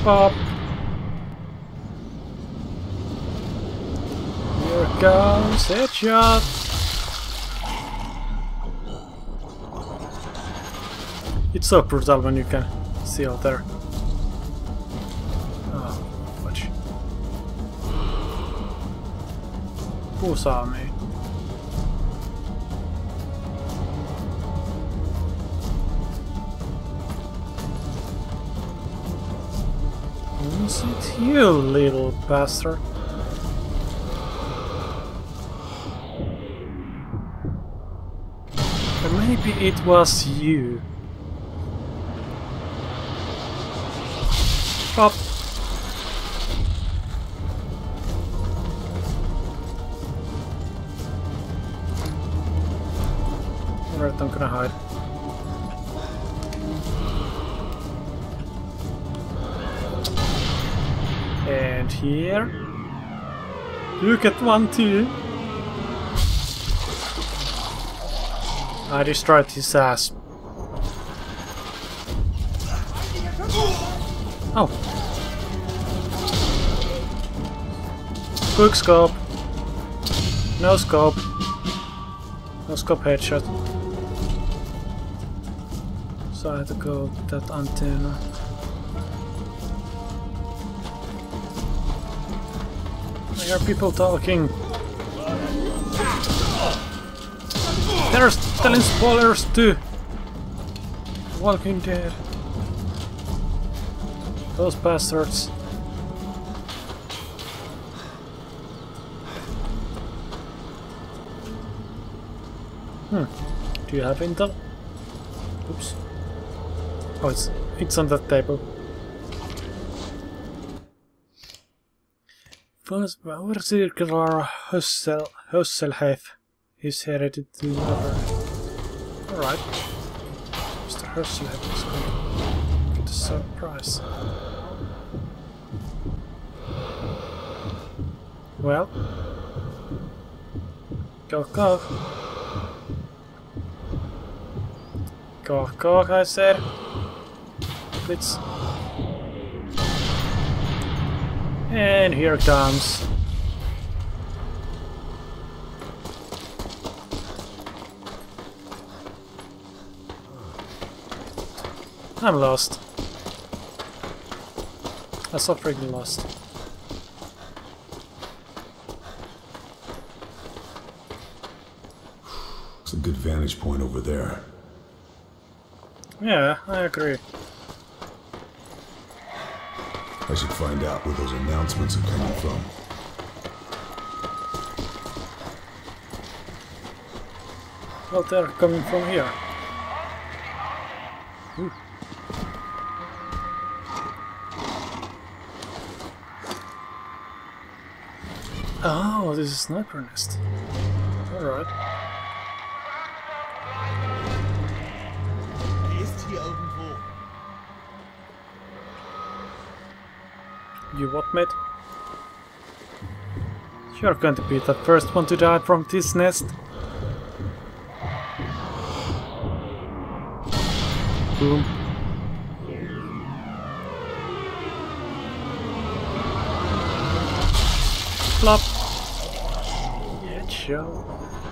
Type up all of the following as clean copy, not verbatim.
Pop! Here comes headshot! It's so brutal when you can see out there. Oh, fudge. Who saw me? Is it you, little bastard? Or maybe it was you. Pop! Alright, I'm gonna hide. And here. Look at one too. I destroyed his ass. Oh. Quick scope. No scope. No scope headshot. So I had to go with that antenna. I hear people talking. They're telling spoilers to Walking Dead. Those bastards. Do you have intel? Oops. Oh, it's on that table. First, our circular Husselheath is headed to the other. Alright. Mr. Husselheath is going to get a surprise. Well. Go, go. Go, go, I said. Blitz. And here it comes. I'm lost. I'm so freaking lost. It's a good vantage point over there. Yeah, I agree. I should find out where those announcements are coming from. Well, they're coming from here. Ooh. Oh, this is a sniper nest. Alright. You what, mate? You're going to be the first one to die from this nest. Boom. Flop. Headshot.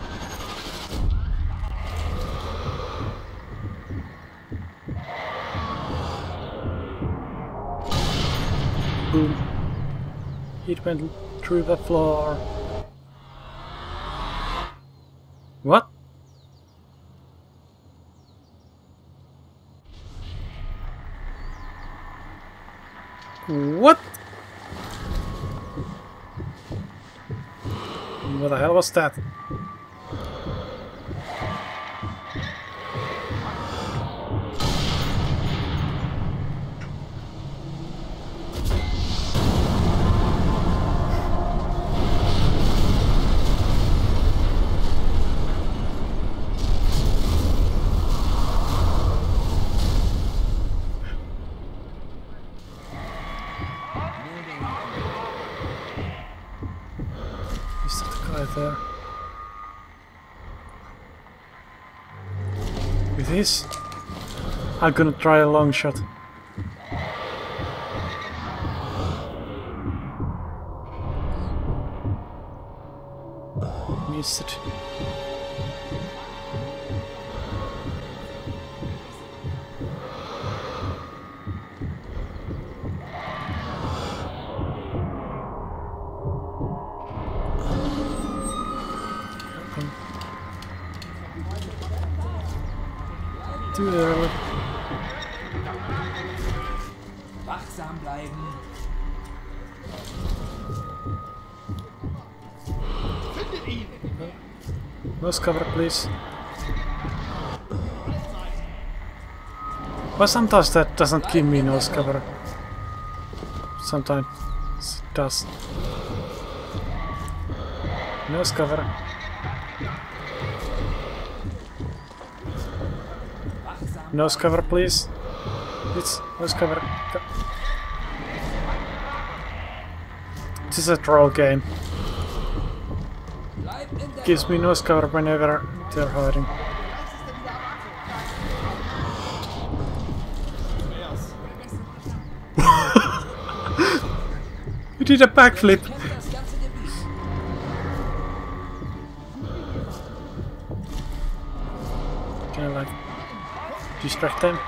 Boom. It went through the floor. What? What? What the hell was that? Is that the guy there? With this, I'm gonna try a long shot. missed. Too early. Wachsam bleiben. Nose cover, please. Well, sometimes that doesn't give me nose cover. Sometimes it does. Nose cover. Nose cover, please. It's nose cover. Go. This is a troll game. Gives me nose cover whenever they're hiding. You did a backflip. Can I like distract them?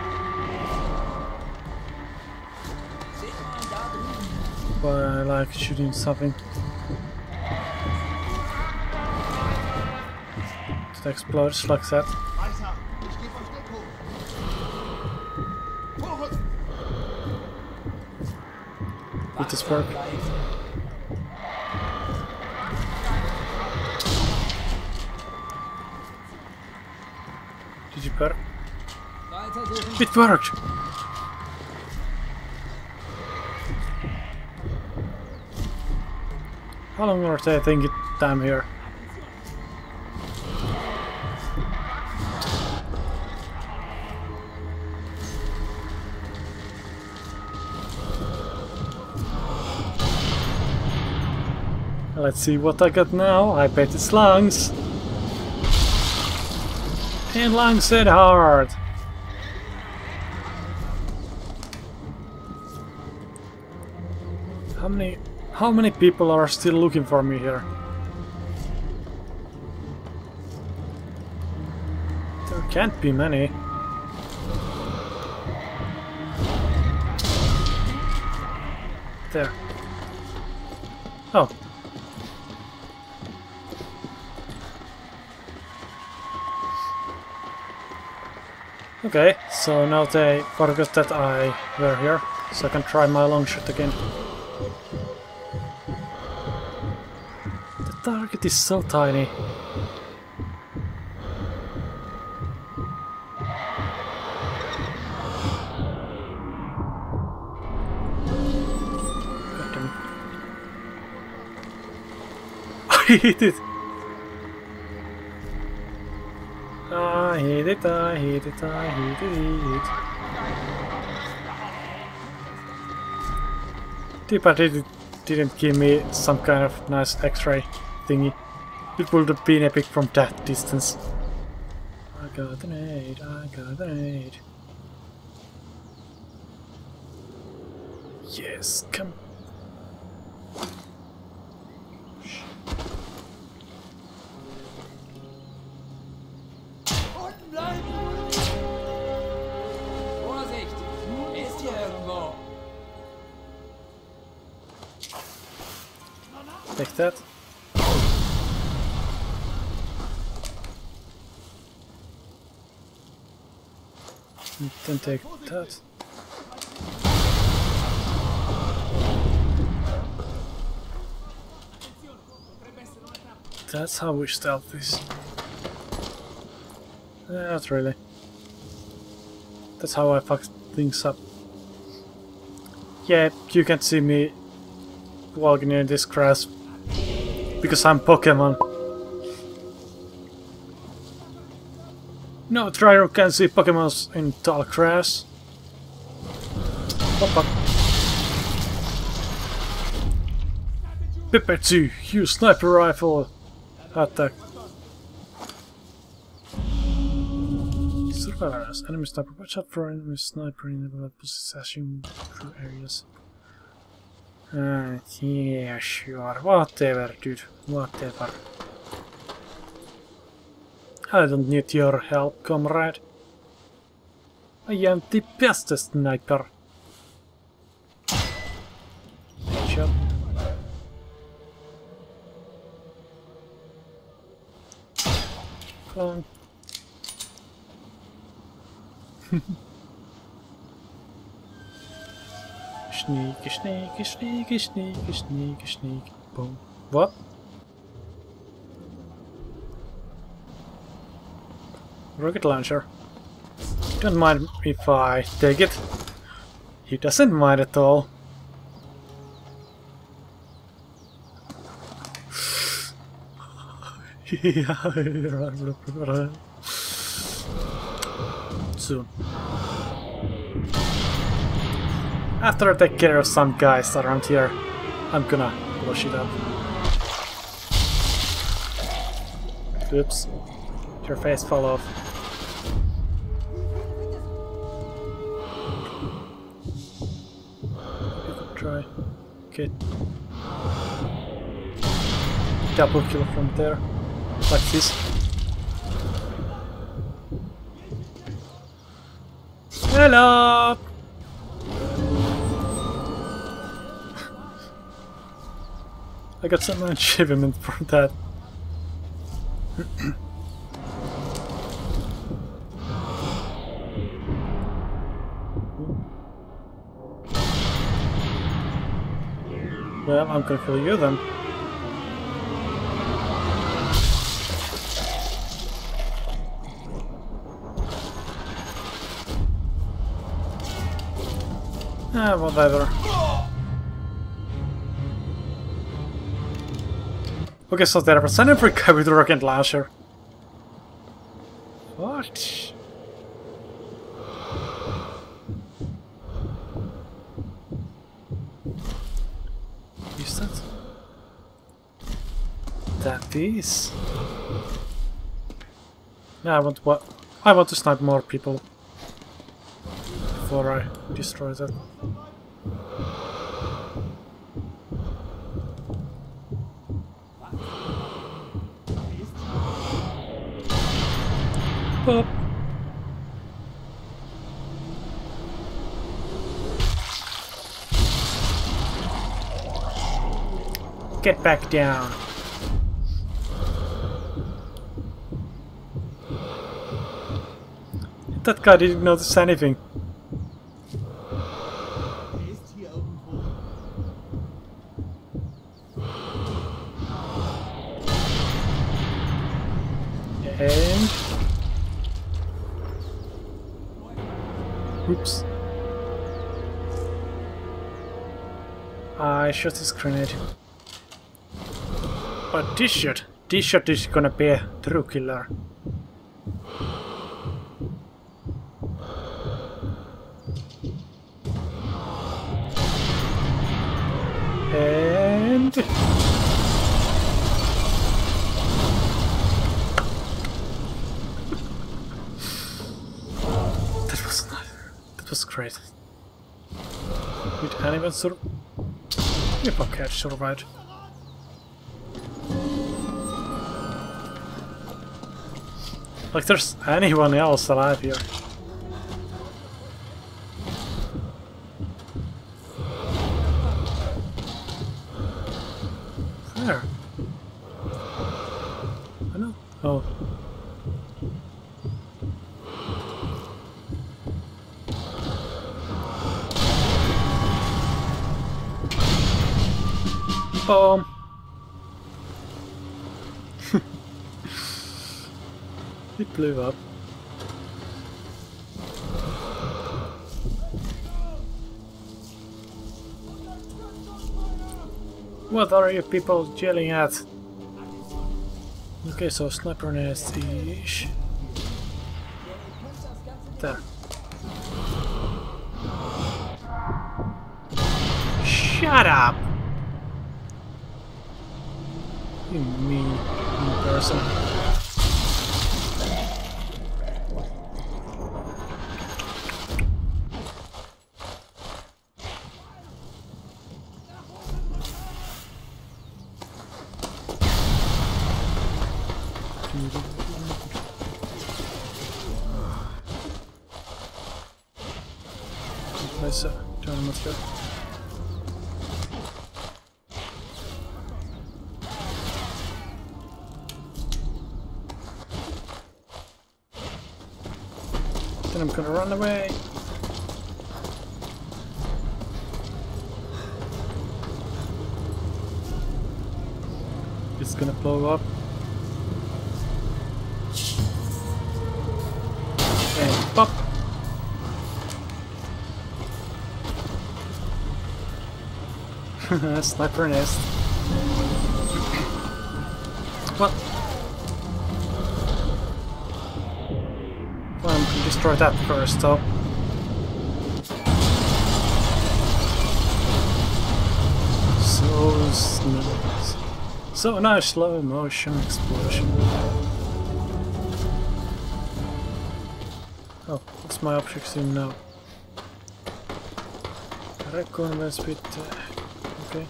By like shooting something. It explodes like that. Did this work? Did you work? It worked! How long are they thinking time here? Let's see what I got now. I bet it's lungs. And lungs hit hard. How many people are still looking for me here? There can't be many. There. Oh. Okay, so now they forgot that I were here, so I can try my long shot again. The target is so tiny. God damn it. I hit it! I hit it, I hit it, I hit it. Too bad it didn't give me some kind of nice X-ray thingy. It would have been epic from that distance. I got an aid, I got an aid. Yes, come. Vorsicht! Er ist hier irgendwo. Take that. And then take that. That's how we stealth this. Not really. That's how I fuck things up. Yeah, you can see me walking in this grass because I'm Pokemon. No, Tryro can see Pokemons in tall grass. Pop up. Pipetsu, use sniper rifle attack. Survivors, enemy sniper. Watch out for enemy sniper in the possession through areas. Yeah, sure. Whatever, dude. Whatever. I don't need your help, comrade. I am the best sniper. Headshot. Come on. Sneaky, sneaky, sneaky, sneaky, sneaky, sneaky. Boom. What? Rocket launcher. Don't mind if I take it. He doesn't mind at all. Soon. After I take care of some guys around here, I'm gonna wash it up. Oops. Your face fell off. You could try. Okay. Double kill from there. Like this. Hello! I got some achievement for that. Well, I'm gonna kill you then. Ah, whatever. Okay, so they're presented for guy with a rocket launcher. What? Is that? That is. Yeah, I want to snipe more people before I destroy that. Boop. Get back down. That guy didn't notice anything. And... oops. I shot this grenade. But this shot is gonna be a true killer. And... that was great. Did anyone survive? If I catch survived. Like there's anyone else alive here. There. I know. Oh. Boom. It blew up. What are you people yelling at? Okay, so sniper nest ish. There. Shut up! You mean person. There's a tournament here. Then I'm gonna run away. It's gonna blow up. And pop! Sniper nest. What? Well, I'm gonna destroy that first, though. So nice slow motion explosion. Oh, what's my objects in now? Reconnaissance bit. Okay.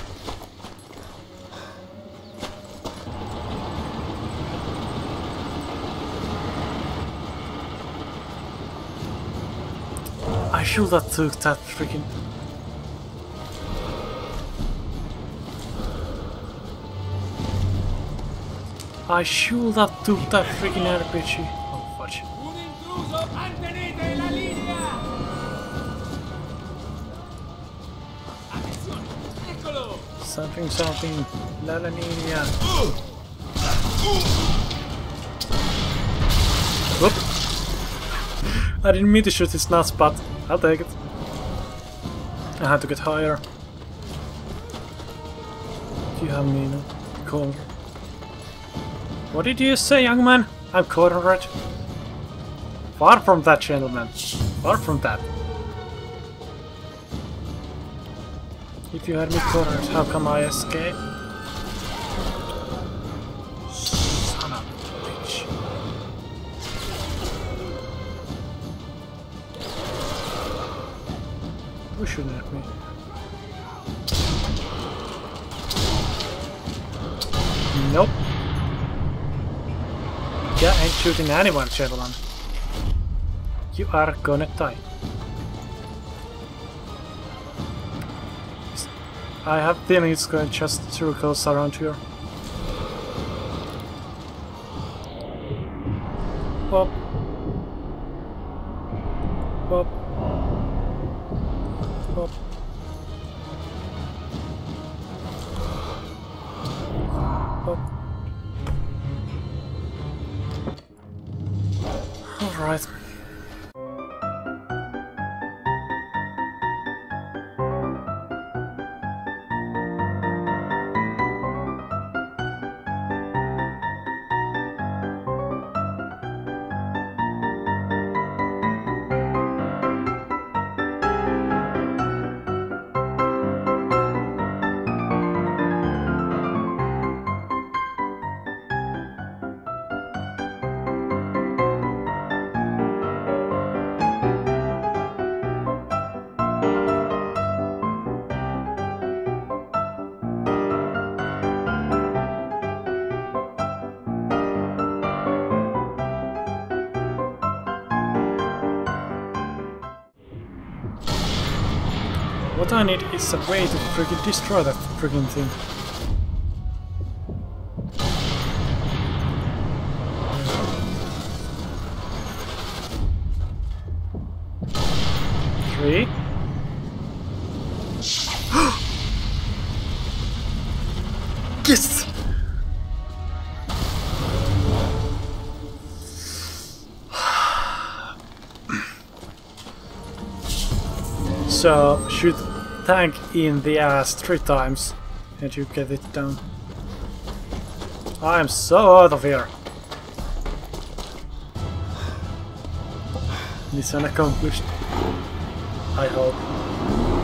I should have took that freaking. I should have took that freaking RPG. Oh fudge. Un intruso, mantenete la linea! Attenzione, eccolo! Something. La linea. Whoop. I didn't mean to shoot his nuts, but I'll take it. I had to get higher. Do you have me now? Cool. What did you say, young man? I'm cornered. Far from that, gentlemen. Far from that. If you had me cornered, how come I escape? Son of a bitch. Who shouldn't at me? Nope. Yeah, ain't shooting anyone, gentlemen. You are gonna die. I have a feeling it's going just circles around here. Whoop. Whoop. Whoop. Whoop. Alright. What I need is a way to freaking destroy that freaking thing. Three. Yes! So, shoot tank in the ass 3 times and you get it down. I'm so out of here. Mission accomplished. I hope.